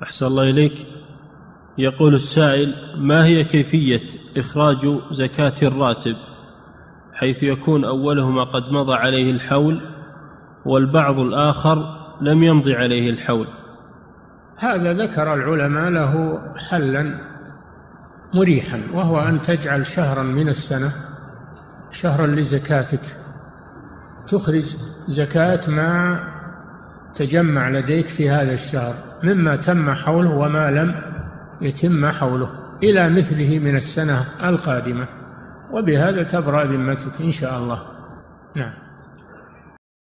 أحسن الله إليك. يقول السائل: ما هي كيفية إخراج زكاة الراتب حيث يكون أولهما قد مضى عليه الحول والبعض الآخر لم يمضي عليه الحول؟ هذا ذكر العلماء له حلا مريحا، وهو أن تجعل شهرا من السنة شهرا لزكاتك، تخرج زكاة ما تجمع لديك في هذا الشهر مما تم حوله وما لم يتم حوله إلى مثله من السنة القادمة، وبهذا تبرأ ذمتك إن شاء الله. نعم.